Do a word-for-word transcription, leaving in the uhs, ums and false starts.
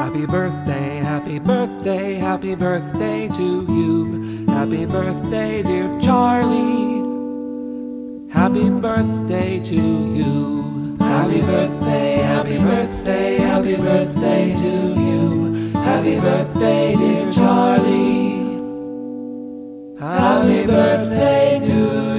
Happy birthday, happy birthday, happy birthday to you. Happy birthday, dear Charlie. Happy birthday to you. Happy birthday, happy birthday, happy birthday to you. Happy birthday, dear Charlie. Happy birthday to you.